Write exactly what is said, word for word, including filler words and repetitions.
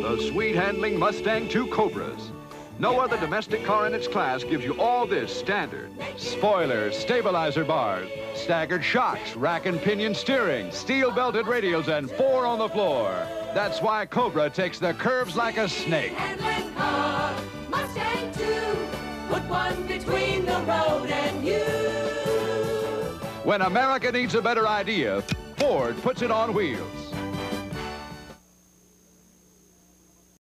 the sweet-handling Mustang two Cobras. No other domestic car in its class gives you all this standard. Spoilers, stabilizer bars, staggered shocks, rack and pinion steering, steel-belted radials, and four on the floor. That's why Cobra takes the curves like a snake. Handling car, Mustang two, put one between the road and you. When America needs a better idea, Ford puts it on wheels.